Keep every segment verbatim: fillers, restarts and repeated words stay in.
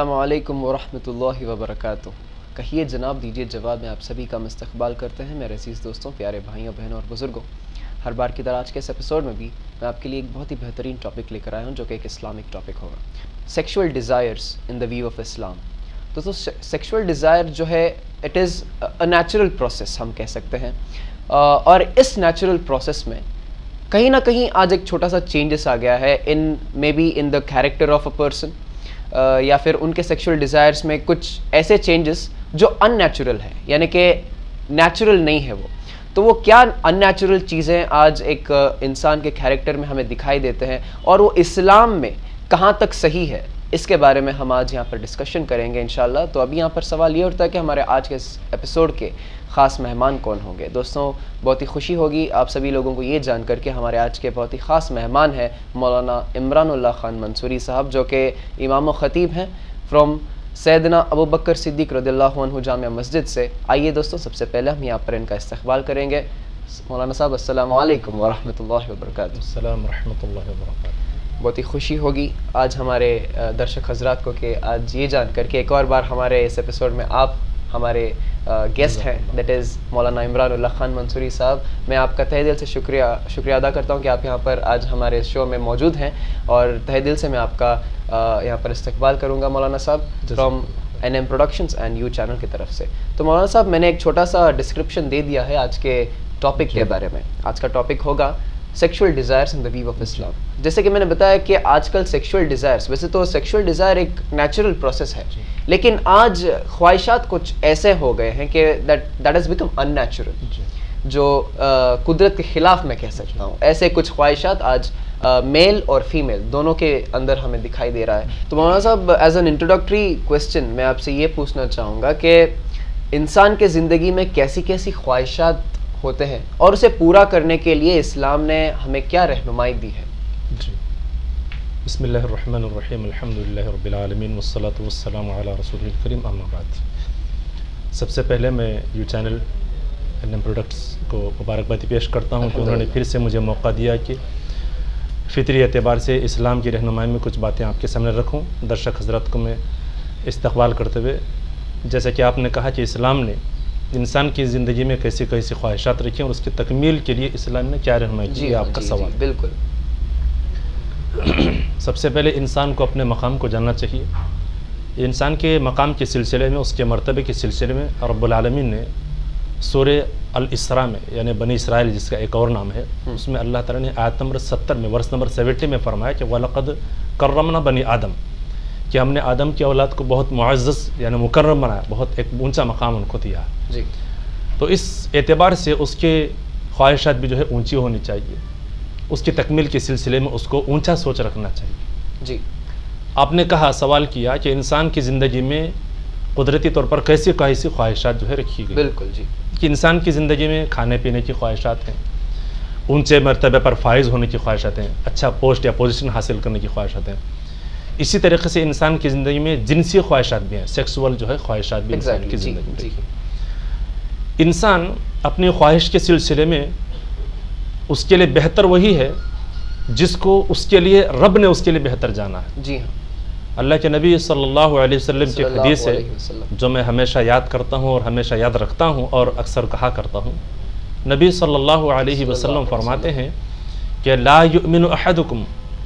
السلام علیکم ورحمۃ اللہ وبرکاتہ۔ کہیے جناب، دیجیے جواب، میں آپ سبھی کا استقبال کرتے ہیں میرے عزیز دوستوں، پیارے بھائیوں بہنوں اور بزرگوں۔ ہر بار کی طرح آج کے اس ایپیسوڈ میں بھی میں آپ کے لیے ایک بہت ہی بہترین ٹاپک لے کر آیا ہوں، جو کہ ایک اسلامک ٹاپک ہوگا، sexual desires in the view of Islam. دوستوں، سیکشول ڈیزائر جو ہے it is a natural process ہم کہہ سکتے ہیں، اور اس نیچرل پروسیس میں کہیں نہ کہیں آج ایک چھوٹا سا چینجز آ گیا ہے in maybe in the character of a person, یا پھر ان کے سیکشول ڈیزائرز میں کچھ ایسے چینجز جو ان نیچرل ہیں، یعنی کہ نیچرل نہیں ہے وہ۔ تو وہ کیا ان نیچرل چیزیں آج ایک انسان کے کیریکٹر میں ہمیں دکھائی دیتے ہیں، اور وہ اسلام میں کہاں تک صحیح ہے، اس کے بارے میں ہم آج یہاں پر ڈسکشن کریں گے انشاءاللہ۔ تو ابھی یہاں پر سوال یہ اٹھتا ہے کہ ہمارے آج کے اس ایپیسوڈ کے خاص مہمان کون ہوں گے۔ دوستوں، بہت ہی خوشی ہوگی آپ سبھی لوگوں کو یہ جان کر کے ہمارے آج کے بہت ہی خاص مہمان ہیں مولانا عمران اللہ خان منصوری صاحب، جو کہ امام و خطیب ہیں فرام سیدنا ابو بکر صدیق رضی اللہ عنہ جامع مسجد سے۔ آئیے دوستوں، سب سے پہلے ہم یہاں پر ان کا استقبال کریں گے۔ مولانا صاحب، السلام علیکم ورحمۃ اللہ وبرکاتہ۔ السلام ورحمۃ اللہ وبرکاتہ۔ بہت ہی خوشی ہوگی آج ہمارے درشک حضرات کو کہ آج یہ جان کر کے ایک اور بار ہمارے اس ایپیسوڈ میں آپ ہمارے گیسٹ ہیں، دیٹ از مولانا عمران اللہ خان منصوری صاحب۔ میں آپ کا تہہ دل سے شکریہ شکریہ ادا کرتا ہوں کہ آپ یہاں پر آج ہمارے شو میں موجود ہیں، اور تہہ دل سے میں آپ کا یہاں پر استقبال کروں گا مولانا صاحب from N M productions and U channel کی طرف سے۔ تو مولانا صاحب، میں نے ایک چھوٹا سا ڈسکرپشن دے دیا ہے آج کے ٹاپک کے بارے میں۔ آج کا ٹاپک ہوگا sexual desires in the view of Islam. جیسے کہ میں نے بتایا کہ آج کل سیکشول ڈیزائرز، ویسے تو سیکشول ڈیزائر ایک نیچرل پروسیس ہے، لیکن آج خواہشات کچھ ایسے ہو گئے ہیں کہ that that has become unnatural, جو قدرت کے خلاف میں کہہ سکتا ہوں۔ ایسے کچھ خواہشات آج میل اور فیمیل دونوں کے اندر ہمیں دکھائی دے رہا ہے۔ تو مولانا صاحب، ایز این انٹروڈکٹری کویسچن میں آپ سے یہ پوچھنا چاہوں گا کہ انسان کے زندگی میں کیسی کیسی خواہشات ہوتے ہیں، اور اسے پورا کرنے کے لیے اسلام نے ہمیں کیا رہنمائی دی ہے؟ جی، بسم اللہ الرحمن الرحیم، الحمد للہ رب العالمین، والصلاة والسلام علی رسول الکریم، اما بعد۔ سب سے پہلے میں U channel N M products کو مبارکبادی پیش کرتا ہوں کہ انہوں نے پھر سے مجھے موقع دیا کہ فطری اعتبار سے اسلام کی رہنمائی میں کچھ باتیں آپ کے سامنے رکھوں۔ درشک حضرات کو میں استقبال کرتے ہوئے، جیسا کہ آپ نے کہا کہ اسلام نے انسان کی زندگی میں کیسی کیسی خواہشات رکھی ہیں اور اس کی تکمیل کے لیے اسلام نے کیا رہنمائی کی، یہ آپ کا سوال۔ بالکل۔ سب سے پہلے انسان کو اپنے مقام کو جاننا چاہیے۔ انسان کے مقام کے سلسلے میں، اس کے مرتبے کے سلسلے میں رب العالمین نے سورہ الاسراء میں، یعنی بنی اسرائیل جس کا ایک اور نام ہے، اس میں اللہ تعالیٰ نے آیت نمبر ستر میں، ورس نمبر سیونٹی میں فرمایا کہ وَلَقَدْ كَرَّمْنَا بنی آدم، کہ ہم نے آدم کی اولاد کو بہت معزز یعنی مکرم بنایا، بہت ایک اونچا مقام ان کو دیا۔ جی، تو اس اعتبار سے اس کے خواہشات بھی جو ہے اونچی ہونی چاہیے، اس کی تکمیل کے سلسلے میں اس کو اونچا سوچ رکھنا چاہیے۔ جی، آپ نے کہا، سوال کیا کہ انسان کی زندگی میں قدرتی طور پر کیسی کیسی خواہشات جو ہے رکھی گئی۔ بالکل جی، کہ انسان کی زندگی میں کھانے پینے کی خواہشات ہیں، اونچے مرتبے پر فائز ہونے کی خواہشات ہیں، اچھا پوسٹ یا پوزیشن حاصل کرنے کی خواہشات ہیں۔ اسی طریقے سے انسان کی زندگی میں جنسی خواہشات بھی ہیں، سیکسول جو ہے خواہشات بھی انسان کی زندگی میں۔ انسان اپنی خواہش کے سلسلے میں اس کے لیے بہتر وہی ہے جس کو اس کے لیے رب نے اس کے لیے بہتر جانا ہے۔ جی ہاں، اللہ کے نبی صلی اللہ علیہ وسلم کی حدیث ہے جو میں ہمیشہ یاد کرتا ہوں اور ہمیشہ یاد رکھتا ہوں اور اکثر کہا کرتا ہوں۔ نبی صلی اللہ علیہ وسلم فرماتے ہیں کہ لا یؤمن احدکم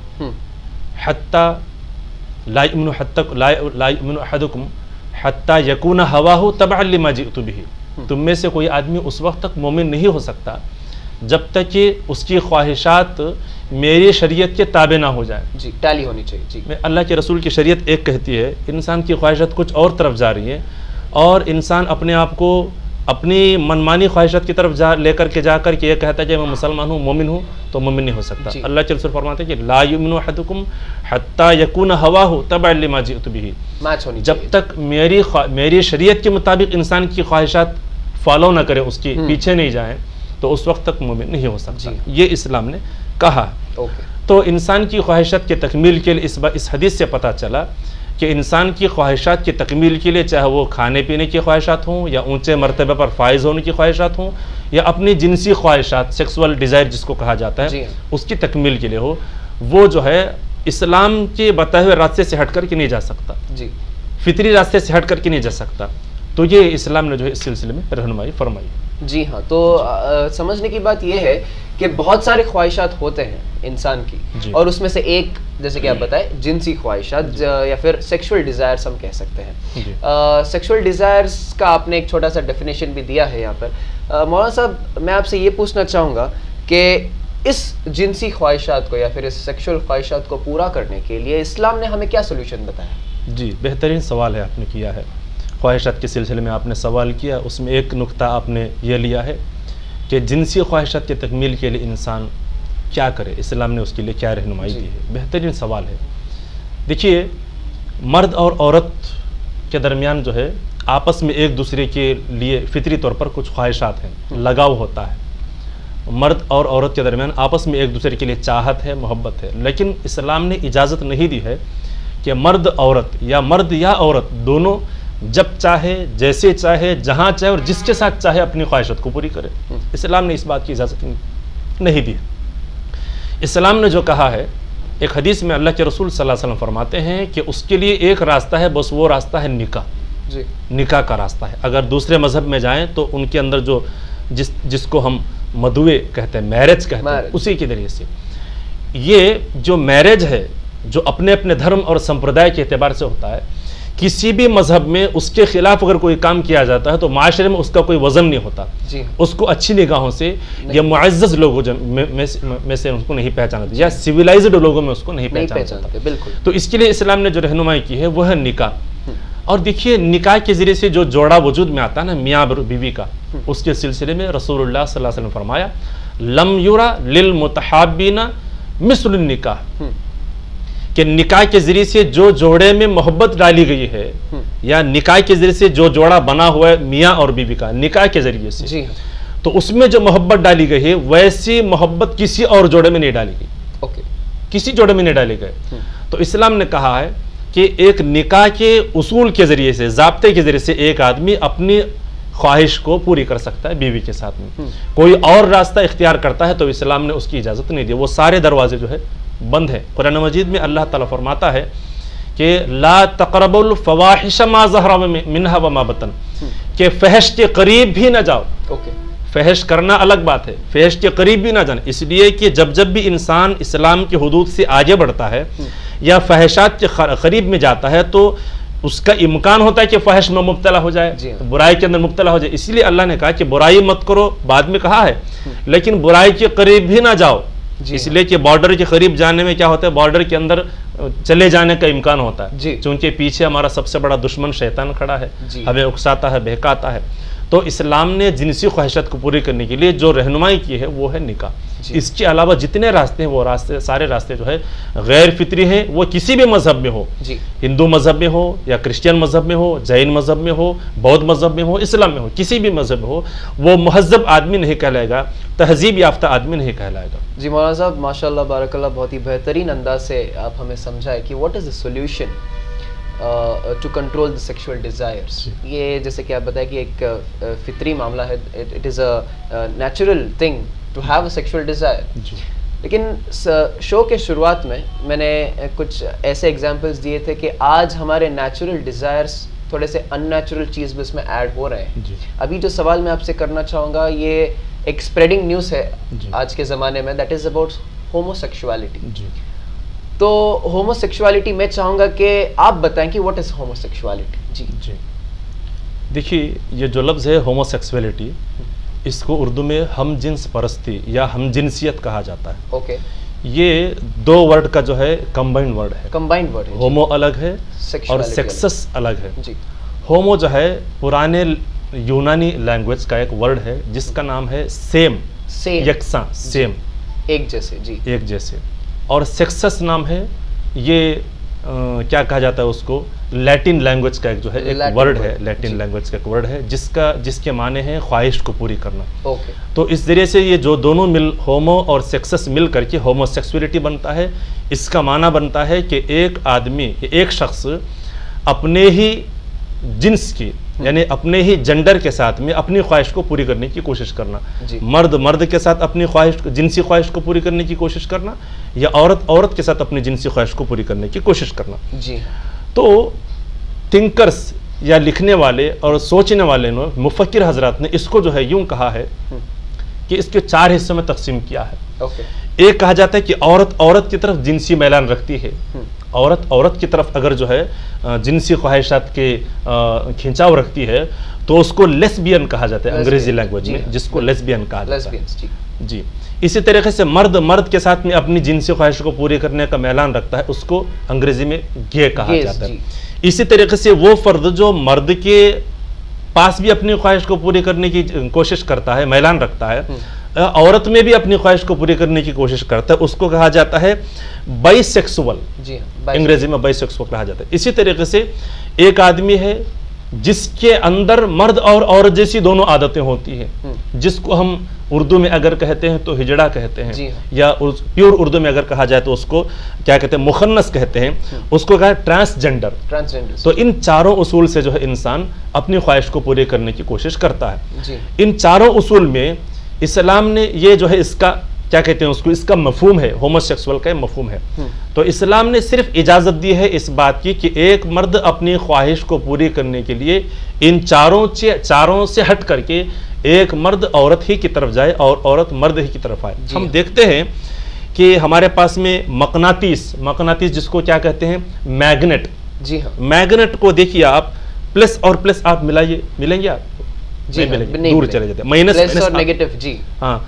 حتی لا یؤمن حتی لا یؤمن احدکم حتی یکون ہواہ تبعا لما جئت بہ، تم میں سے کوئی آدمی اس وقت تک مومن نہیں ہو سکتا جب تک کہ اس کی خواہشات میری شریعت کے تابع نہ ہو جائیں۔ جی، ٹیلی ہونی چاہیے۔ جی، میں اللہ کے رسول کی شریعت ایک کہتی ہے، انسان کی خواہشات کچھ اور طرف جا رہی ہیں، اور انسان اپنے آپ کو اپنی منمانی خواہشات کی طرف جا لے کر کے جا کر کے یہ کہتا ہے کہ میں مسلمان ہوں، مومن ہوں، تو مومن نہیں ہو سکتا۔ جی، اللہ کے رسول فرماتے ہیں کہ لا یؤمن احدکم حتی یکون ہواہ تبعا لما جئت بہ، میچ ہونی جب چاہیے۔ تک میری میری شریعت کے مطابق انسان کی خواہشات فالو نہ کرے، اس کی پیچھے نہیں جائیں، تو اس وقت تک مومن نہیں ہو سکتا۔ یہ اسلام نے کہا۔ تو انسان کی خواہشات کی تکمیل کے لیے اس اس حدیث سے پتہ چلا کہ انسان کی خواہشات کی تکمیل کے لیے، چاہے وہ کھانے پینے کی خواہشات ہوں یا اونچے مرتبے پر فائز ہونے کی خواہشات ہوں یا اپنی جنسی خواہشات، سیکسول ڈیزائر جس کو کہا جاتا ہے، اس کی تکمیل کے لیے ہو، وہ جو ہے اسلام کے بتائے ہوئے راستے سے ہٹ کر کے نہیں جا سکتا۔ جی، فطری راستے سے ہٹ کر کے نہیں جا سکتا. تو یہ اسلام نے جو ہے اس سلسلے میں رہنمائی فرمائی. جی ہاں، تو سمجھنے کی بات یہ ہے کہ بہت سارے خواہشات ہوتے ہیں انسان کی، جی. اور اس میں سے ایک جیسے کہ آپ بتائیں جنسی خواہشات، جی. یا پھر سیکشول ڈیزائرز ہم کہہ سکتے ہیں. جی. سیکشول ڈیزائرز کا آپ نے ایک چھوٹا سا ڈیفینیشن بھی دیا ہے یہاں پر. مولانا صاحب میں آپ سے یہ پوچھنا چاہوں گا کہ اس جنسی خواہشات کو یا پھر اس سیکشول خواہشات کو پورا کرنے کے لیے اسلام نے ہمیں کیا سولوشن بتایا؟ جی بہترین سوال ہے آپ نے کیا ہے. خواہشات کے سلسلے میں آپ نے سوال کیا، اس میں ایک نقطہ آپ نے یہ لیا ہے کہ جنسی خواہشات کی تکمیل کے لیے انسان کیا کرے، اسلام نے اس کے لیے کیا رہنمائی دی ہے. بہترین سوال ہے. دیکھیے مرد اور عورت کے درمیان جو ہے آپس میں ایک دوسرے کے لیے فطری طور پر کچھ خواہشات ہیں، لگاؤ ہوتا ہے. مرد اور عورت کے درمیان آپس میں ایک دوسرے کے لیے چاہت ہے، محبت ہے. لیکن اسلام نے اجازت نہیں دی ہے کہ مرد عورت یا مرد یا عورت دونوں جب چاہے، جیسے چاہے، جہاں چاہے اور جس کے ساتھ چاہے اپنی خواہشات کو پوری کرے. اسلام نے اس بات کی اجازت نہیں دی. اسلام نے جو کہا ہے، ایک حدیث میں اللہ کے رسول صلی اللہ علیہ وسلم فرماتے ہیں کہ اس کے لیے ایک راستہ ہے، بس وہ راستہ ہے نکاح. جی نکاح کا راستہ ہے. اگر دوسرے مذہب میں جائیں تو ان کے اندر جو جس جس کو ہم مدوے کہتے ہیں، میرج کہتے ہیں، اسی کے ذریعے سے یہ جو میرج ہے جو اپنے اپنے دھرم اور سمپردائے کے اعتبار سے ہوتا ہے، کسی بھی مذہب میں اس کے خلاف اگر کوئی کام کیا جاتا ہے تو معاشرے میں اس کا کوئی وزن نہیں ہوتا. جی. اس کو اچھی نگاہوں سے یا معزز لوگوں میں سے اس کو نہیں پہچانا جاتا، یا سویلائزڈ لوگوں میں اس کو نہیں پہچانا جاتا. بالکل. تو اس کے لیے اسلام نے جو رہنمائی کی ہے وہ ہے نکاح. اور دیکھیے نکاح کے ذریعے سے جو جوڑا وجود میں آتا ہے نا میاں بیوی کا، اس کے سلسلے میں رسول اللہ صلی اللہ علیہ وسلم فرمایا لم یرا للمتحابین مثل النکاح، کہ نکاح کے ذریعے سے جو جوڑے میں محبت ڈالی گئی ہے، یا نکاح کے ذریعے سے جو جوڑا بنا ہوا ہے میاں اور بیوی کا نکاح کے ذریعے سے، جی. تو اس میں جو محبت ڈالی گئی ہے ویسی محبت کسی اور جوڑے میں نہیں ڈالی گئی. اوکے. کسی جوڑے میں نہیں ڈالے گئے. تو اسلام نے کہا ہے کہ ایک نکاح کے اصول کے ذریعے سے، ضابطے کے ذریعے سے ایک آدمی اپنی خواہش کو پوری کر سکتا ہے بیوی کے ساتھ میں. کوئی اور راستہ اختیار کرتا ہے تو اسلام نے اس کی اجازت نہیں دی. وہ سارے دروازے جو ہے بند ہے. قرآن مجید میں اللہ تعالیٰ فرماتا ہے کہ لا تقربوا الفواحش ما ظہر منها وما بطن، کہ فحش کے قریب بھی نہ جاؤ. اوکے. فحش کرنا الگ بات ہے، فحش کے قریب بھی نہ جانا. اس لیے کہ جب جب بھی انسان اسلام کی حدود سے آگے بڑھتا ہے یا فحشات کے قریب میں جاتا ہے تو اس کا امکان ہوتا ہے کہ فحش میں مبتلا ہو جائے، جی. برائی کے اندر مبتلا ہو جائے. اس لیے اللہ نے کہا کہ برائی مت کرو، بعد میں کہا ہے، لیکن برائی کے قریب بھی نہ جاؤ. جی. اس لیے کہ بارڈر کے قریب جانے میں کیا ہوتا ہے، بارڈر کے اندر چلے جانے کا امکان ہوتا ہے. جی. چونکہ پیچھے ہمارا سب سے بڑا دشمن شیطان کھڑا ہے. جی. ہمیں اکساتا ہے، بہکاتا ہے. تو اسلام نے جنسی خواہشات کو پوری کرنے کے لیے جو رہنمائی کی ہے وہ ہے نکاح. جی. اس کے علاوہ جتنے راستے ہیں وہ راستے سارے راستے جو ہے غیر فطری ہیں، وہ کسی بھی مذہب میں ہو. جی. ہندو مذہب میں ہو یا کرسچین مذہب میں ہو، جین مذہب میں ہو، بودھ مذہب میں ہو، اسلام میں ہو، کسی بھی مذہب میں ہو، وہ مہذب آدمی نہیں کہلائے گا، تہذیب یافتہ آدمی نہیں کہلائے گا. جی مولانا صاحب ماشاء اللہ بارک اللہ، بہت ہی بہترین انداز سے آپ ہمیں سمجھائے کہ what is the solution to control the sexual desires. یہ جیسے کہ آپ بتائیں کہ ایک فطری معاملہ ہے، it is a natural thing to have a sexual desire. لیکن شو کے شروعات میں میں نے کچھ ایسے ایگزامپلس دیے تھے کہ آج ہمارے نیچرل ڈیزائرس تھوڑے سے ان نیچرل چیز بھی اس میں ایڈ ہو رہے ہیں. ابھی جو سوال میں آپ سے کرنا چاہوں گا یہ ایک اسپریڈنگ نیوز ہے آج کے زمانے میں، that is about homosexuality. تو ہومو سیکشوالٹی میں چاہوں گا کہ آپ بتائیں کہ واٹ از ہومو سیکشوالٹی. جی جی دیکھیے یہ جو لفظ ہے ہومو سیکسولیٹی، اس کو اردو میں ہم جنس پرستی یا ہم جنسیت کہا جاتا ہے. اوکے. یہ دو ورڈ کا جو ہے کمبائنڈ ورڈ ہے. کمبائنڈ ورڈ ہے. ہومو الگ ہے اور سیکسس الگ ہے. جی. ہومو جو ہے پرانے یونانی لینگویج کا ایک ورڈ ہے جس کا نام ہے سیم، یکساں، سیم، ایک جیسے. جی ایک جیسے. اور سیکسس نام ہے، یہ کیا کہا جاتا ہے اس کو، لیٹن لینگویج کا ایک جو ہے ایک ورڈ ہے، لیٹن لینگویج کا ایک ورڈ ہے جس کا جس کے معنی ہے خواہش کو پوری کرنا. اوکے. تو اس ذریعے سے یہ جو دونوں مل ہومو اور سیکسس مل کر کے ہومو سیکسولیٹی بنتا ہے. اس کا معنی بنتا ہے کہ ایک آدمی، ایک شخص اپنے ہی جنس کی یعنی اپنے ہی جنڈر کے ساتھ میں اپنی خواہش کو پوری کرنے کی کوشش کرنا. جی. مرد مرد کے ساتھ اپنی خواہش جنسی خواہش کو پوری کرنے کی کوشش کرنا، یا عورت عورت کے ساتھ اپنی جنسی خواہش کو پوری کرنے کی کوشش کرنا. جی. تو थिंकर्स या लिखने वाले और सोचने वाले ने, मुफक्किर हजरात ने इसको जो है यूं कहा है कि इसके चार हिस्सों में तकसीम किया है। okay. एक कहा जाता है कि औरत औरत की तरफ जिनसी मैलान रखती है, औरत औरत की तरफ अगर जो है जिनसी ख्वाहिशात के खिंचाव रखती है तो उसको लेस्बियन कहा जाता है अंग्रेजी लैंग्वेज में, जिसको लेस्बियन कहा जाता है जी। इसी तरीके से मर्द मर्द के साथ में अपनी जिनसी ख्वाहिश को पूरी करने का मैलान रखता है, उसको अंग्रेजी में गे कहा जाता है। इसी तरीके से वो फर्द जो मर्द के पास भी अपनी ख्वाहिश को पूरी करने की कोशिश करता है, मैलान रखता है, औरत में भी अपनी ख्वाहिश को पूरी करने की कोशिश करता है, उसको कहा जाता है बाइसेक्सुअल, जी अंग्रेजी में बाइसेक्सुअल कहा जाता है। इसी तरीके से एक आदमी है जिसके अंदर मर्द और औरत जैसी दोनों आदतें होती हैं, जिसको हम उर्दू में अगर कहते हैं तो हिजड़ा कहते हैं, या प्योर उर्दू में अगर कहा जाए तो उसको क्या कहते हैं, मुखन्नस कहते हैं, उसको कहा ट्रांसजेंडर। ट्रांसजेंडर तो इन चारों उसूल से जो है इंसान अपनी ख्वाहिश को पूरी करने की कोशिश करता है जी। इन चारों उसूल में इस्लाम ने ये जो है इसका क्या कहते हैं उसको, इसका मफहूम है, होमोसेक्सुअल का मफहूम है। तो इस्लाम ने सिर्फ इजाज़त दी है इस बात की कि एक मर्द अपनी ख्वाहिश को पूरी करने के लिए इन चारों से चारों से हट करके एक मर्द औरत ही की तरफ जाए और औरत मर्द ही की तरफ आए। हम देखते हैं कि हमारे पास में मकनातीस मकनातीस जिसको क्या कहते हैं, मैग्नेट, जी हाँ, मैग्नेट को देखिए आप, प्लस और प्लस आप मिलाइए, मिलेंगे आप जी नहीं मिलेंगे, नहीं दूर चले जाते हैं। माइनस और नेगेटिव, जी हाँ,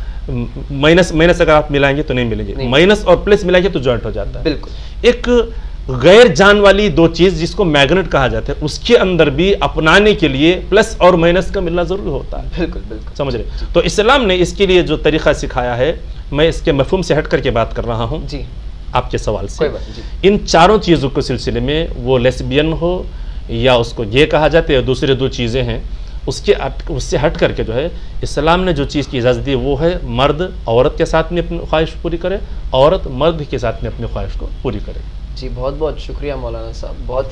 माइनस माइनस अगर आप मिलाएंगे तो नहीं मिलेंगे, माइनस और प्लस मिलाएंगे तो जॉइंट हो जाता है। बिल्कुल एक गैर जान वाली दो चीज जिसको मैग्नेट कहा जाता है, उसके अंदर भी अपनाने के लिए प्लस और माइनस का मिलना जरूरी होता है। बिल्कुल बिल्कुल समझ रहे। तो इस्लाम ने इसके लिए जो तरीका सिखाया है, मैं इसके मफहूम से हट करके बात कर रहा हूँ जी आपके सवाल से। इन चारों चीजों के सिलसिले में, वो लेस्बियन हो या उसको ये कहा जाता है, दूसरे दो चीजें हैं, उसके उससे हट करके जो है इस्लाम ने जो चीज़ की इजाज़त दी वो है मर्द औरत के साथ में अपनी ख्वाहिश पूरी करे, औरत मर्द के साथ में अपनी ख्वाहिश को पूरी करे। जी बहुत बहुत शुक्रिया मौलाना साहब, बहुत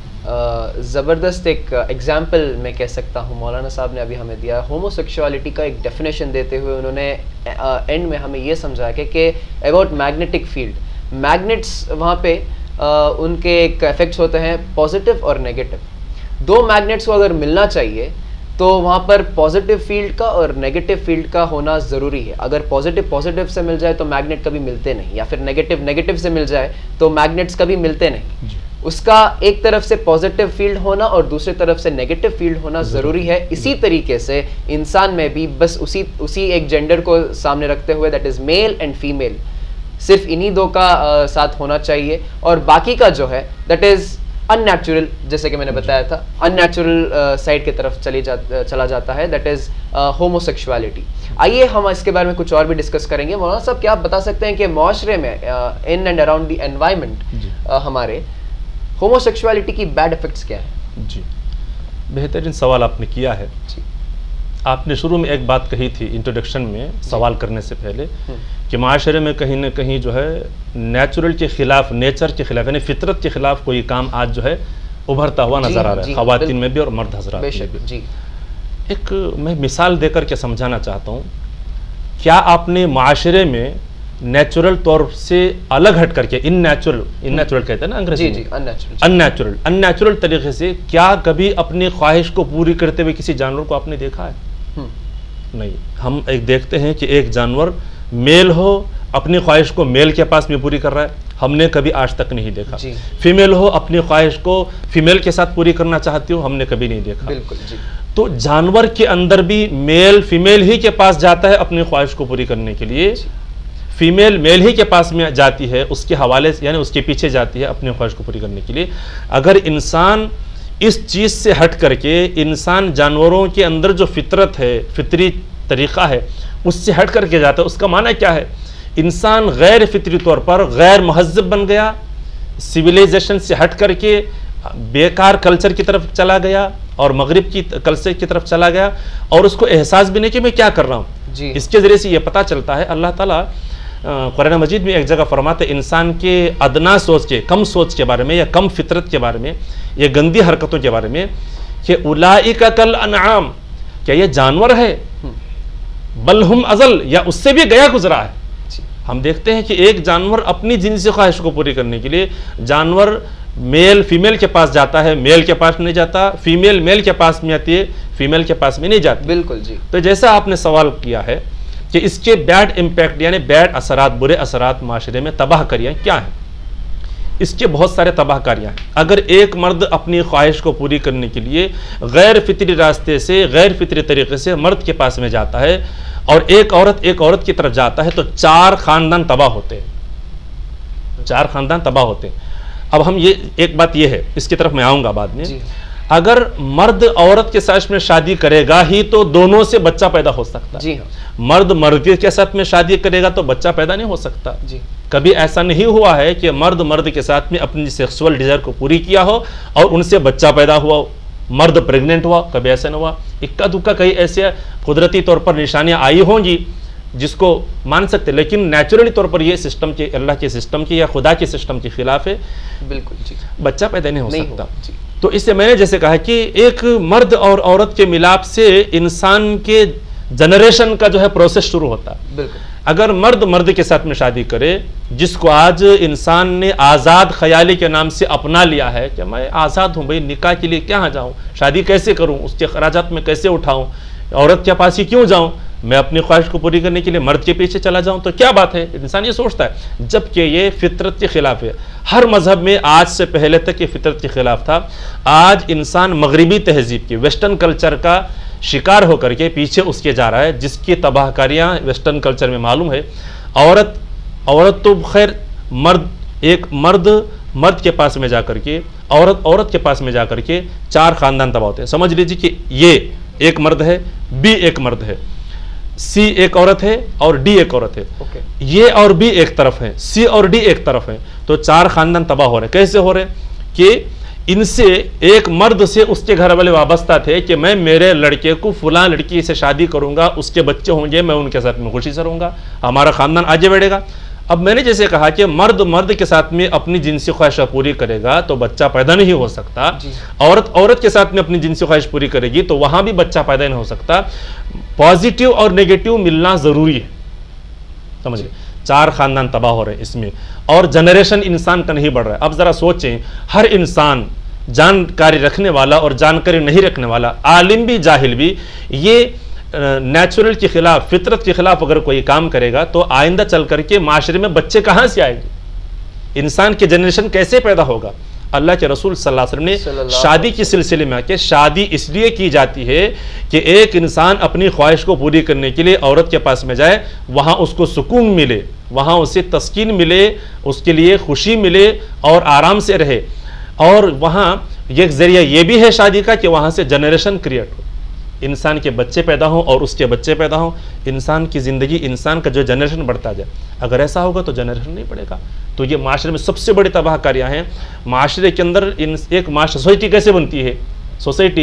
ही ज़बरदस्त एक एग्जाम्पल मैं कह सकता हूँ मौलाना साहब ने अभी हमें दिया। होमोसेक्सुअलिटी का एक डेफिनेशन देते हुए उन्होंने एंड में हमें ये समझाया कि, कि अबाउट मैग्नेटिक फील्ड, मैग्नेट्स वहाँ पे आ, उनके एक इफेक्ट्स होते हैं पॉजिटिव और नेगेटिव। दो मैग्नेट्स को अगर मिलना चाहिए तो वहाँ पर पॉजिटिव फील्ड का और नेगेटिव फील्ड का होना ज़रूरी है। अगर पॉजिटिव पॉजिटिव से मिल जाए तो मैग्नेट कभी मिलते नहीं, या फिर नेगेटिव नेगेटिव से मिल जाए तो मैग्नेट्स कभी मिलते नहीं। उसका एक तरफ से पॉजिटिव फील्ड होना और दूसरी तरफ से नेगेटिव फील्ड होना ज़रूरी है। इसी तरीके से इंसान में भी बस उसी उसी एक जेंडर को सामने रखते हुए, that is male and female, सिर्फ इन्हीं दो का आ, साथ होना चाहिए, और बाकी का जो है दैट इज़ अननेचुरल, जैसे कि मैंने बताया था, अननेचुरल साइड की तरफ चली जा चला जाता है, दैट इज़ होमोसेक्सुअलिटी। आइए हम इसके बारे में कुछ और भी डिस्कस करेंगे। मौलाना साहब क्या आप बता सकते हैं कि माशरे में in and around the environment हमारे होमोसेक्सुअलिटी की बैड इफेक्ट्स क्या है? जी बेहतरीन सवाल आपने किया है। जी आपने शुरू में एक बात कही थी इंट्रोडक्शन में सवाल करने से पहले कि माशरे में कहीं ना कहीं जो है नेचुरल के खिलाफ, नेचर के खिलाफ, यानी फितरत के खिलाफ कोई काम आज जो है उभरता हुआ नजर आ रहा है, ख़वातीन में भी और मर्द हजरात में भी। जी एक मैं मिसाल देकर के समझाना चाहता हूँ। क्या आपने माशरे में नेचुरल तौर से अलग हट करके, इन नेचुरल इन नेचुरल कहते हैं ना अंग्रेजी में, अननेचुरल अननेचुरल तरीके से क्या कभी अपनी ख्वाहिश को पूरी करते हुए किसी जानवर को आपने देखा है? नहीं। हम एक देखते हैं कि एक जानवर मेल हो, अपनी ख्वाहिश को मेल के पास में पूरी कर रहा है, हमने कभी आज तक नहीं देखा। फीमेल हो, अपनी ख्वाहिश को फीमेल के साथ पूरी करना चाहती हो, हमने कभी नहीं देखा। बिल्कुल जी। तो जानवर के अंदर भी मेल फीमेल ही के पास जाता है अपनी ख्वाहिश को पूरी करने के लिए, फीमेल मेल ही के पास में जाती है, उसके हवाले से यानी उसके पीछे जाती है अपनी ख्वाहिश को पूरी करने के लिए। अगर इंसान इस चीज़ से हट करके, इंसान जानवरों के अंदर जो फितरत है, फितरी तरीक़ा है, उससे हट करके जाता है, उसका माना क्या है? इंसान गैर फितरी तौर पर गैर महज़्ज़ब बन गया, सिविलाइजेशन से हट करके बेकार कल्चर की तरफ चला गया और मगरिब की कल्चर की तरफ चला गया, और उसको एहसास भी नहीं कि मैं क्या कर रहा हूँ। इसके ज़रिए से ये पता चलता है, अल्लाह ताला कुरान मजीद में एक जगह फरमाते इंसान के अदना सोच के, कम सोच के बारे में या कम फितरत के बारे में, या गंदी हरकतों के बारे में कि उलाइका कल अनआम, क्या ये जानवर है? बल हुम अज़ल, या उससे भी गया गुजरा है। हम देखते हैं कि एक जानवर अपनी जिनसी ख्वाहिश को पूरी करने के लिए जानवर میل فیمیل کے پاس جاتا ہے، میل کے پاس نہیں جاتا، فیمیل میل کے پاس میں آتی ہے، فیمیل کے پاس میں نہیں جاتی. بالکل جی. تو جیسا آپ نے سوال کیا ہے کہ اس کے بیڈ امپیکٹ یعنی بیڈ اثرات، برے اثرات معاشرے میں تباہ کاریاں کیا ہیں؟ اس کے بہت سارے تباہ کاریاں ہیں. اگر ایک مرد اپنی خواہش کو پوری کرنے کے لیے غیر فطری راستے سے، غیر فطری طریقے سے مرد کے پاس میں جاتا ہے اور ایک عورت ایک عورت کی طرف جاتا ہے تو چار خاندان تباہ ہوتے ہیں. چار خاندان تباہ ہوتے ہیں. اب ہم یہ ایک بات یہ ہے، اس کی طرف میں آؤں گا بعد میں. اگر مرد عورت کے ساتھ میں شادی کرے گا ہی تو دونوں سے بچہ پیدا ہو سکتا ہے. مرد مرد کے ساتھ میں شادی کرے گا تو بچہ پیدا نہیں ہو سکتا. کبھی ایسا نہیں ہوا ہے کہ مرد مرد کے ساتھ میں اپنی سیکسول ڈیزائر کو پوری کیا ہو اور ان سے بچہ پیدا ہوا ہو، مرد پریگننٹ ہوا، کبھی ایسا نہیں ہوا. اکا دکا کئی ایسے قدرتی طور پر نشانیاں آئی ہوں گی جس کو مان سکتے، لیکن نیچرلی طور پر یہ سسٹم کے، اللہ کے سسٹم کی یا خدا کے سسٹم کے خلاف ہے. بالکل جی. بچہ پیدا نہیں ہو سکتا. تو اس سے میں نے جیسے کہا کہ ایک مرد اور عورت کے ملاپ سے انسان کے جنریشن کا جو ہے پروسیس شروع ہوتا ہے. بالکل. اگر مرد مرد کے ساتھ میں شادی کرے، جس کو آج انسان نے آزاد خیالی کے نام سے اپنا لیا ہے کہ میں آزاد ہوں بھائی، نکاح کے لیے کہاں جاؤں، شادی کیسے کروں، اس کے اخراجات میں کیسے اٹھاؤں، عورت کے پاس ہی کیوں جاؤں، میں اپنی خواہش کو پوری کرنے کے لیے مرد کے پیچھے چلا جاؤں تو کیا بات ہے، انسان یہ سوچتا ہے. جبکہ یہ فطرت کے خلاف ہے. ہر مذہب میں آج سے پہلے تک یہ فطرت کے خلاف تھا. آج انسان مغربی تہذیب کی، ویسٹرن کلچر کا شکار ہو کر کے پیچھے اس کے جا رہا ہے، جس کی تباہ کاریاں ویسٹرن کلچر میں معلوم ہے. عورت عورت تو خیر مرد ایک مرد مرد کے پاس میں جا کر کے، عورت عورت کے پاس میں جا کر کے چار خاندان تباہ ہوتے ہیں. سمجھ لیجیے کہ یہ ایک مرد ہے، بی ایک مرد ہے، سی ایک عورت ہے اور ڈی ایک عورت ہے. یہ اور بی ایک طرف ہے، سی اور ڈی ایک طرف ہے. تو چار خاندان تباہ ہو رہے ہیں. کیسے ہو رہے ہیں کہ ان سے ایک مرد سے اس کے گھر والے وابستہ تھے کہ میں میرے لڑکے کو فلاں لڑکی سے شادی کروں گا، اس کے بچے ہوں گے، میں ان کے ساتھ میں خوشی سے رہوں گا، ہمارا خاندان آگے بڑھے گا. اب میں نے جیسے کہا کہ مرد مرد کے ساتھ میں اپنی جنسی خواہش پوری کرے گا تو بچہ پیدا نہیں ہو سکتا. عورت عورت کے ساتھ میں اپنی جنسی خواہش پوری کرے گی تو وہاں بھی بچہ پیدا نہیں ہو سکتا. پازیٹیو اور نیگیٹو ملنا ضروری ہے. سمجھ لیں، چار خاندان تباہ ہو رہے ہیں اس میں، اور جنریشن انسان کا نہیں بڑھ رہا ہے. اب ذرا سوچیں، ہر انسان جانکاری رکھنے والا اور جانکاری نہیں رکھنے والا، عالم بھی جاہل بھی، یہ نیچرل کے خلاف، فطرت کے خلاف اگر کوئی کام کرے گا تو آئندہ چل کر کے معاشرے میں بچے کہاں سے آئیں گے، انسان کی جنریشن کیسے پیدا ہوگا. اللہ کے رسول صلی اللہ علیہ وسلم نے شادی کے سلسلے میں کہ شادی اس لیے کی جاتی ہے کہ ایک انسان اپنی خواہش کو پوری کرنے کے لیے عورت کے پاس میں جائے، وہاں اس کو سکون ملے، وہاں اسے تسکین ملے، اس کے لیے خوشی ملے اور آرام سے رہے. اور وہاں ایک ذریعہ یہ بھی ہے شادی کا کہ وہاں سے جنریشن کریٹ ہو، انسان کے بچے پیدا ہوں اور اس کے بچے پیدا ہوں، انسان کی زندگی، انسان کا جو جنریشن بڑھتا جائے. اگر ایسا ہوگا تو جنریشن نہیں بڑھے گا. تو یہ معاشرے میں سب سے بڑی تباہ کاریاں ہیں. معاشرے کے اندر ایک معاشرہ سوسائٹی کیسے بنتی ہے؟ سوسائٹی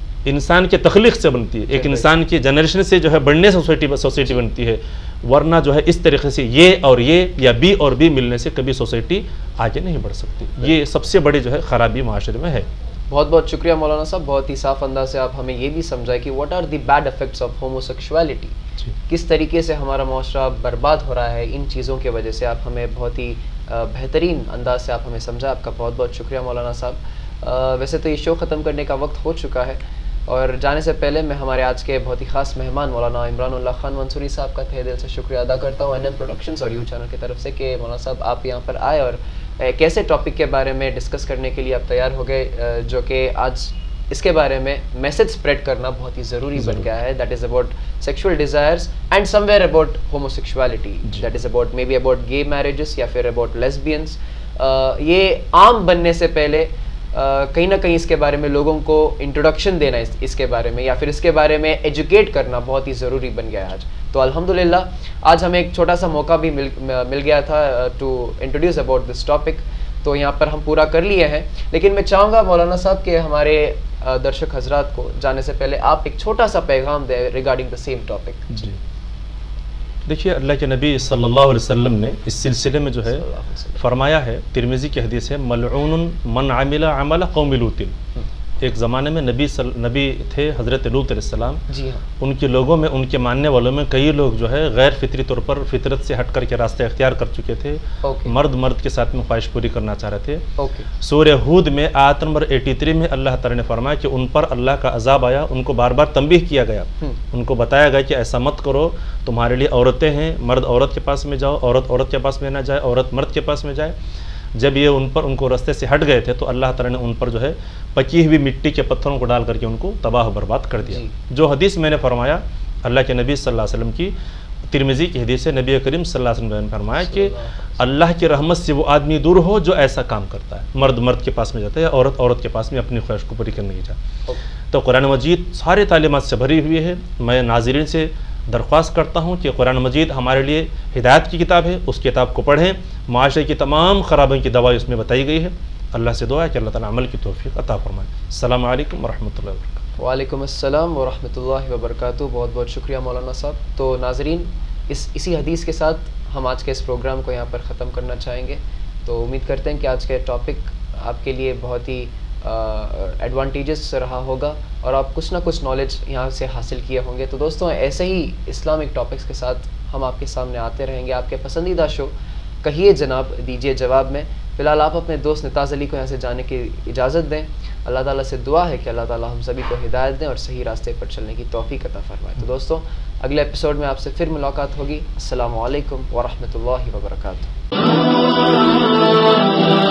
انسان کے تخلیق سے بنتی ہے، ایک انسان کی جنریشن سے جو ہے بڑھنے سے سوسائٹی سوسائٹی بنتی ہے. ورنہ جو ہے اس طریقے سے یہ اور یہ یا بی اور بی ملنے سے کبھی سوسائٹی آگے نہیں بڑھ سکتی. یہ سب سے بڑی جو ہے خرابی معاشرے میں ہے. بہت بہت شکریہ مولانا صاحب، بہت ہی صاف انداز سے آپ ہمیں یہ بھی سمجھائے کہ what are the bad effects of homosexuality, کس طریقے سے ہمارا معاشرہ برباد ہو رہا ہے ان چیزوں کی وجہ سے. آپ ہمیں بہت ہی بہترین انداز سے آپ ہمیں سمجھا، آپ کا بہت بہت شکریہ مولانا صاحب. ویسے تو یہ شو ختم کرنے کا وقت ہو چکا ہے، اور جانے سے پہلے میں ہمارے آج کے بہت ہی خاص مہمان مولانا عمران اللہ خان منصوری صاحب کا تہہ دل سے شکریہ ادا کرتا ہوں این ایم پروڈکشنز اور یو چینل کی طرف سے کہ مولانا صاحب آپ یہاں پر آئے اور کیسے ٹاپک کے بارے میں ڈسکس کرنے کے لیے آپ تیار ہو گئے، جو کہ آج اس کے بارے میں میسج اسپریڈ کرنا بہت ہی ضروری بن گیا ہے. That is about sexual desires and somewhere about homosexuality, that is about maybe about gay marriages یا پھر اباؤٹ لیسبینس. یہ عام بننے سے پہلے کہیں نہ کہیں اس کے بارے میں لوگوں کو انٹروڈکشن دینا اس کے بارے میں یا پھر اس کے بارے میں ایجوکیٹ کرنا بہت ہی ضروری بن گیا ہے آج. تو الحمدللہ آج ہمیں ایک چھوٹا سا موقع بھی مل مل گیا تھا to introduce about this topic, تو یہاں پر ہم پورا کر لیے ہیں. لیکن میں چاہوں گا مولانا صاحب کہ ہمارے درشک حضرات کو جانے سے پہلے آپ ایک چھوٹا سا پیغام دیں ریگارڈنگ دا سیم ٹاپک. جی دیکھیے، اللہ کے نبی صلی اللہ علیہ وسلم نے اس سلسلے میں جو ہے فرمایا ہے، ترمذی کی حدیث ہے، ملعون من عمل عمل قوم لوط، ایک زمانے میں نبی صل... نبی تھے حضرت لوط علیہ السلام. جی ہاں. ان کے لوگوں میں، ان کے ماننے والوں میں کئی لوگ جو ہے غیر فطری طور پر فطرت سے ہٹ کر کے راستے اختیار کر چکے تھے. okay. مرد مرد کے ساتھ میں خواہش پوری کرنا چاہ رہے تھے. okay. سورہ ہود میں آیت نمبر اٹھاسی میں اللہ تعالیٰ نے فرمایا کہ ان پر اللہ کا عذاب آیا، ان کو بار بار تنبیہ کیا گیا، hmm. ان کو بتایا گیا کہ ایسا مت کرو، تمہارے لیے عورتیں ہیں، مرد عورت کے پاس میں جاؤ، عورت عورت کے پاس میں نہ جائے، عورت مرد کے پاس میں جائے. جب یہ ان پر ان کو رستے سے ہٹ گئے تھے تو اللہ تعالیٰ نے ان پر جو ہے پکی ہوئی مٹی کے پتھروں کو ڈال کر کے ان کو تباہ و برباد کر دیا. جی. جو حدیث میں نے فرمایا اللہ کے نبی صلی اللہ علیہ وسلم کی، ترمذی کی حدیث ہے، نبی کریم صلی اللہ علیہ وسلم نے فرمایا کہ اللہ کی رحمت سے وہ آدمی دور ہو جو ایسا کام کرتا ہے، مرد مرد کے پاس میں جاتا ہے یا عورت عورت کے پاس میں اپنی خواہش کو پوری کرنے کی جاتا. تو قرآن مجید سارے تعلیمات سے بھری ہوئی ہے. میں ناظرین سے درخواست کرتا ہوں کہ قرآن مجید ہمارے لیے ہدایت کی کتاب ہے، اس کتاب کو پڑھیں. معاشرے کی تمام خرابیوں کی دوائی اس میں بتائی گئی ہے. اللہ سے دعا ہے کہ اللہ تعالیٰ عمل کی توفیق عطا فرمائے. السلام علیکم ورحمۃ اللہ وبرکاتہ. وعلیکم السلام ورحمۃ اللہ وبرکاتہ. بہت بہت شکریہ مولانا صاحب. تو ناظرین، اس اسی حدیث کے ساتھ ہم آج کے اس پروگرام کو یہاں پر ختم کرنا چاہیں گے. تو امید کرتے ہیں کہ آج کا ٹاپک آپ کے لیے بہت ہی ایڈوانٹیجز رہا ہوگا اور آپ کچھ نہ کچھ نالج یہاں سے حاصل کیے ہوں گے. تو دوستوں، ایسے ہی اسلامک ٹاپکس کے ساتھ ہم آپ کے سامنے آتے رہیں گے. آپ کے پسندیدہ شو کہیے جناب دیجیے جواب میں. فی الحال آپ اپنے دوست نتاز علی کو یہاں سے جانے کی اجازت دیں. اللہ تعالیٰ سے دعا ہے کہ اللہ تعالیٰ ہم سبھی کو ہدایت دیں اور صحیح راستے پر چلنے کی توفیق عطا فرمائے. تو دوستوں، اگلے ایپیسوڈ میں آپ سے پھر ملاقات ہوگی. السلام علیکم ورحمۃ اللہ وبرکاتہ.